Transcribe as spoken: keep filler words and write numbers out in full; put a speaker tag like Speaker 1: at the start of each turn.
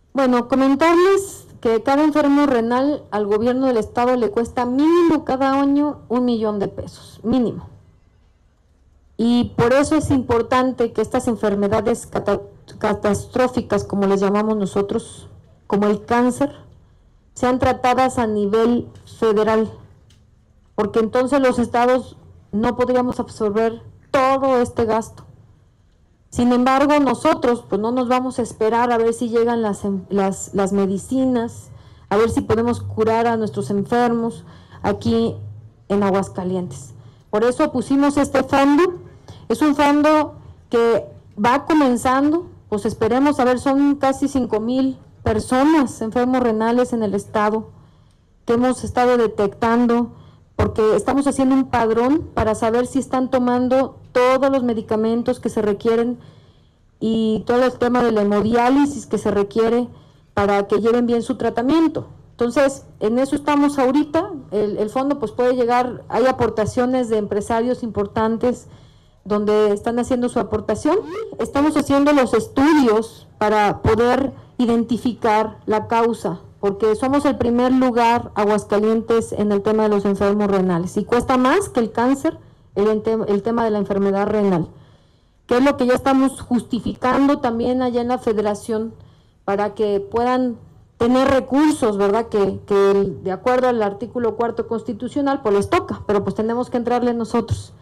Speaker 1: Bueno, comentarles que cada enfermo renal al gobierno del estado le cuesta mínimo cada año un millón de pesos, mínimo. Y por eso es importante que estas enfermedades cata catastróficas, como les llamamos nosotros, como el cáncer, sean tratadas a nivel federal, porque entonces los estados no podríamos absorber todo este gasto. Sin embargo, nosotros pues no nos vamos a esperar a ver si llegan las, las, las medicinas, a ver si podemos curar a nuestros enfermos aquí en Aguascalientes. Por eso pusimos este fondo. Es un fondo que va comenzando, pues esperemos, a ver, son casi cinco mil personas enfermos renales en el estado que hemos estado detectando, porque estamos haciendo un padrón para saber si están tomando todos los medicamentos que se requieren y todo el tema de la hemodiálisis que se requiere para que lleven bien su tratamiento. Entonces, en eso estamos ahorita. El, el fondo pues puede llegar, hay aportaciones de empresarios importantes donde están haciendo su aportación. Estamos haciendo los estudios para poder identificar la causa, porque somos el primer lugar, Aguascalientes, en el tema de los enfermos renales, y cuesta más que el cáncer el, el tema de la enfermedad renal, que es lo que ya estamos justificando también allá en la federación, para que puedan tener recursos, ¿verdad? Que, que de acuerdo al artículo cuarto constitucional, pues les toca, pero pues tenemos que entrarle nosotros.